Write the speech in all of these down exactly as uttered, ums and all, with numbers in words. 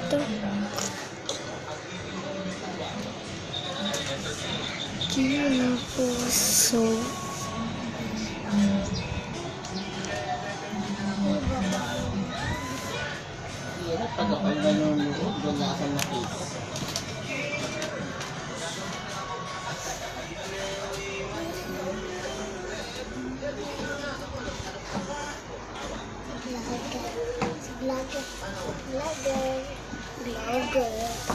Ito. Kino puso. Hirap pag ako nanonood, wala akong nakita. Vlogger. Vlogger. Vlogger.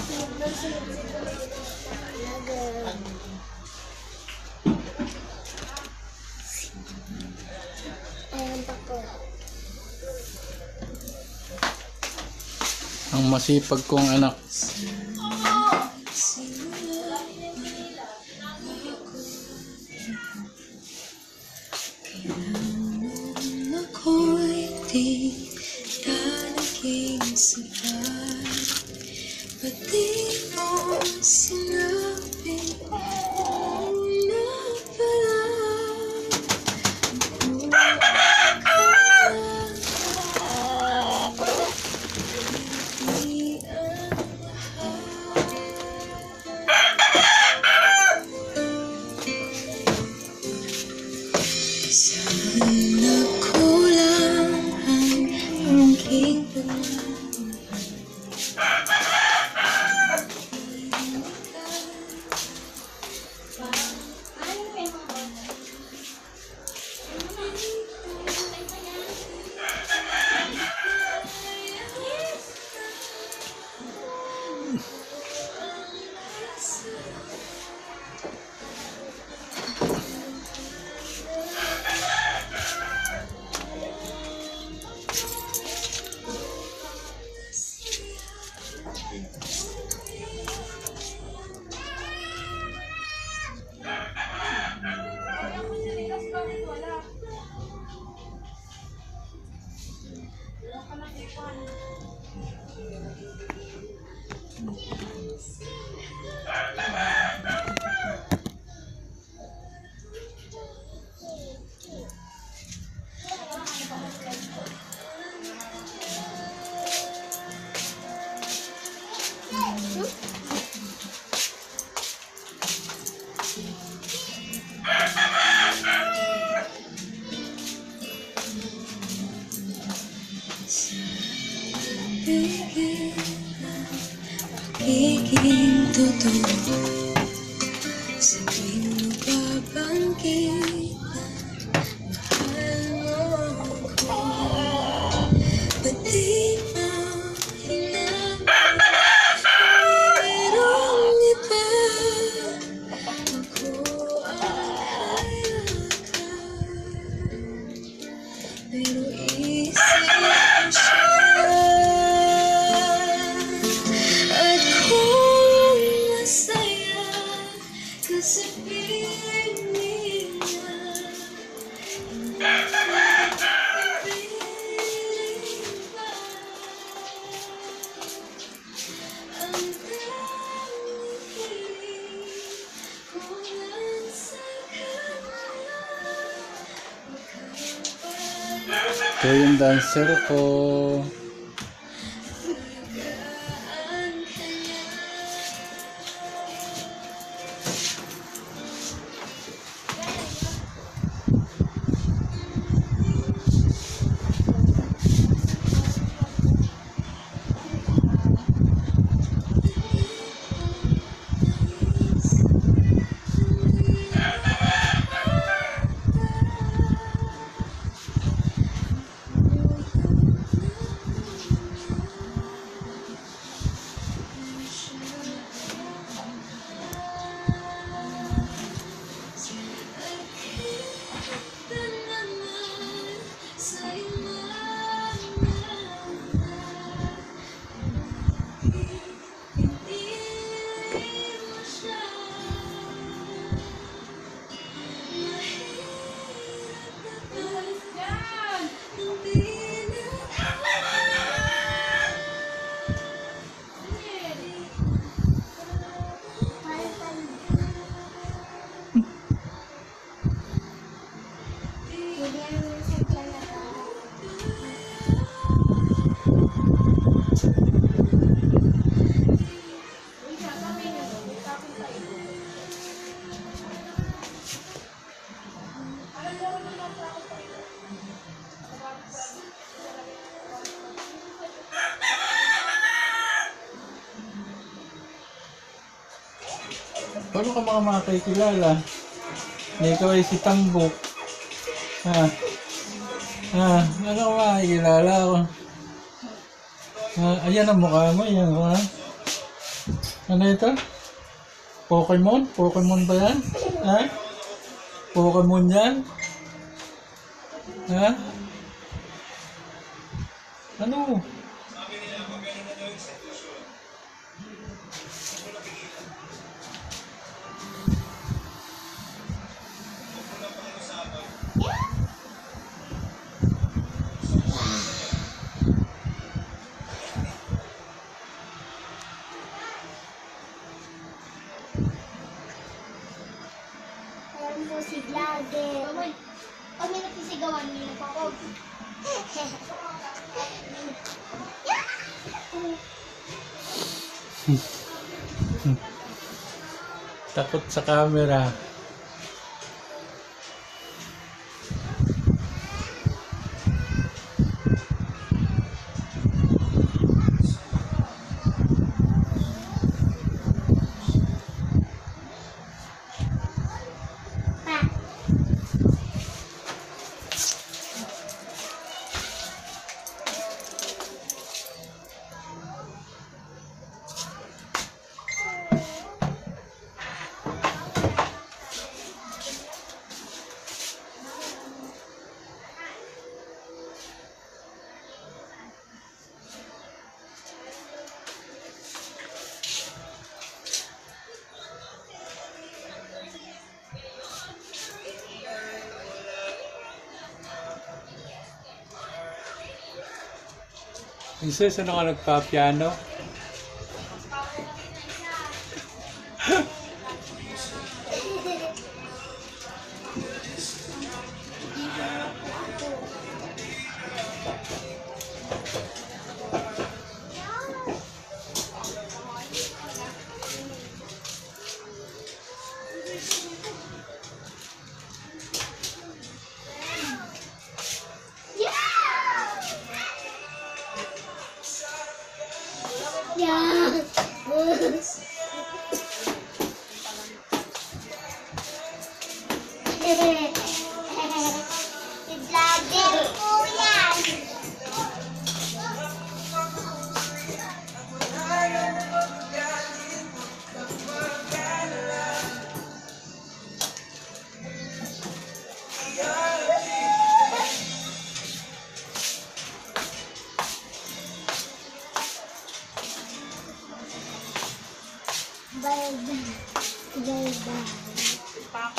Vlogger. Ayan pa po. Ang masipag kong anak. Ako'y di lalaging sabay, pati mo sinabi na pala di ang sana kulang ang aking pagmamahal. Pagiging totoo sa tuwing mababanggit na mahal mo ko, pati mo hinanap mayroong iba. Ako ay hayakan, pero isip mo siya. At kung masaya ka sa piling niya, hindi pipiling pa ang daming hiling ko lang sa kanya. Ito yung dancer ko. Paano ka mga makakikilala? Na ikaw ay si Tambok. Ha? Ha? Ano ka makakilala ko? Ha? Ayan ang mukha mo. Ayan ha? Ano ito? Pokemon? Pokemon ba yan? Ha? Pokemon yan? Ha? Ano? Ayan po si vlogger. Pag may nagsisigawan, may nagpapag. Takot sa camera. Pa. Princess, ano ka nagpa-piano? Yeah. Si vlogger po yan. Bye bye. Bye bye.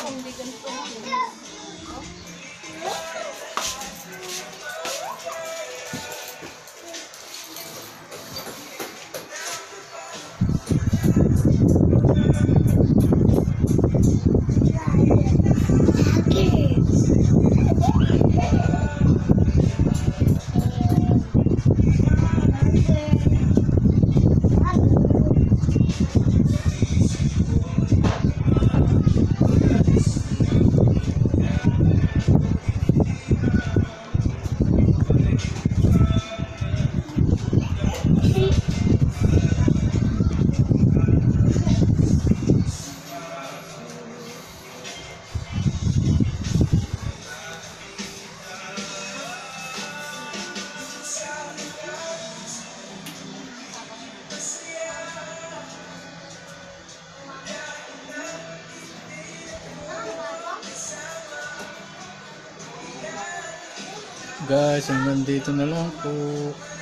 Guys, hanggang dito na lang po.